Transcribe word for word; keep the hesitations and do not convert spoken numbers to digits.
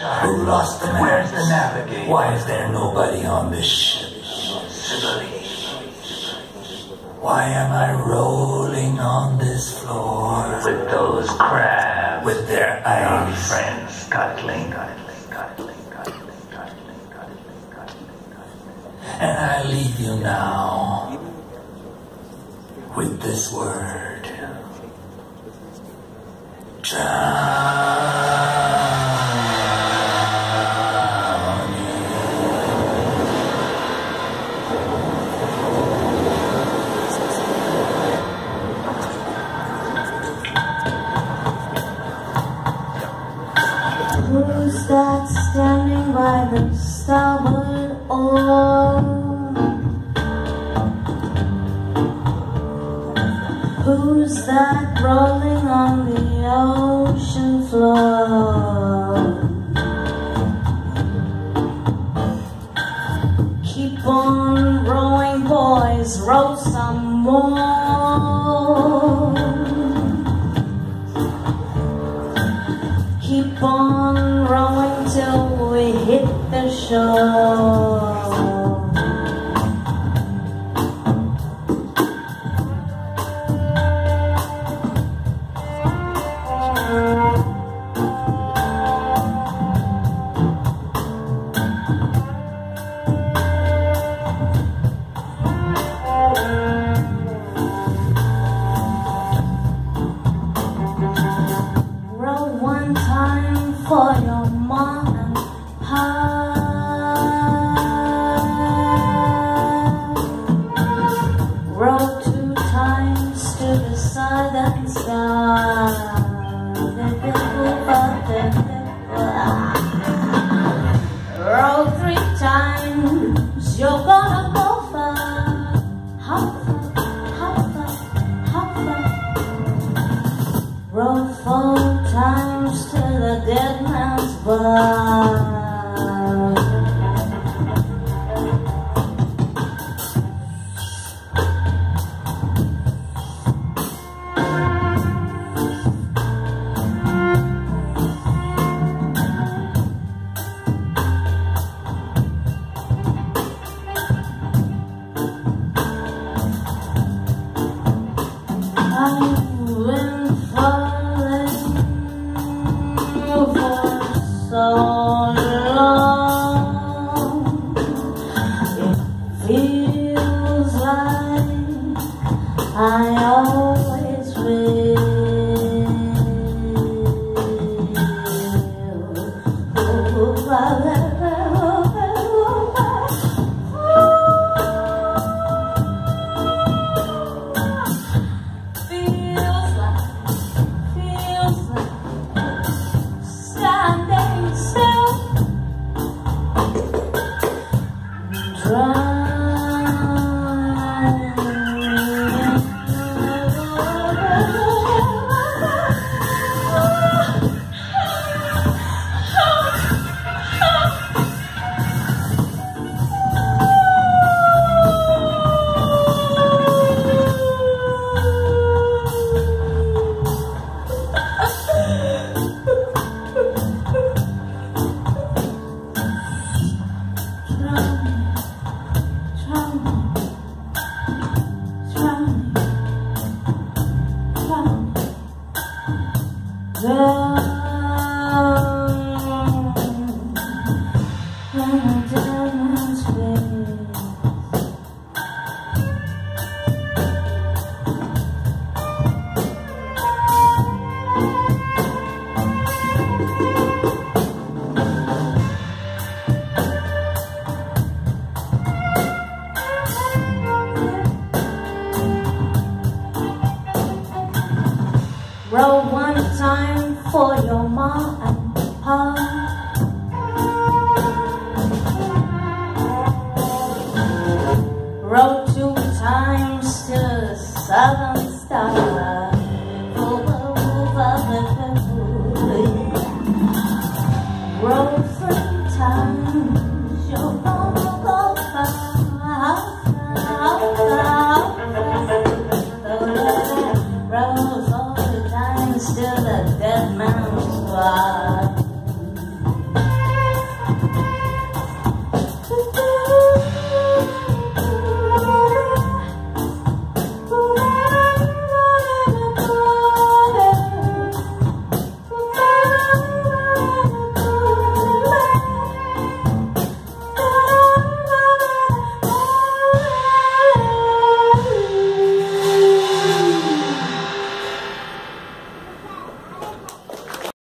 Who lost the map? Where's the navigator? Why is there nobody on this ship? Why am I rolling on this floor With those crabs. with their Our eyes? friend Scotling. Scotling, Scotling, Scotling, Scotling, Scotling, Scotling. And I leave you now with this word. Who's that standing by the starboard oar? Who's that rolling on the ocean floor? Keep on rowing, boys, row some more. Keep on rowing till we hit the shore. Row one time for your mom and pop. Row two times to the southern star. Row three times, you're gonna go far. Hop, hop, hop, hop. Row four times to the dead man's bar. I've been falling for so long. It feels like I always will. Feels like, feels like standing still, Row one time for your ma and pa. Row two times to the southern star. Row